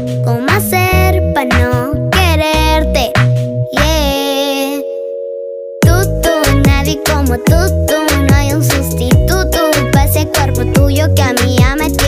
¿Cómo hacer para no quererte? Yeah. Nadie como tú, no hay un sustituto para ese cuerpo tuyo que a mí ya me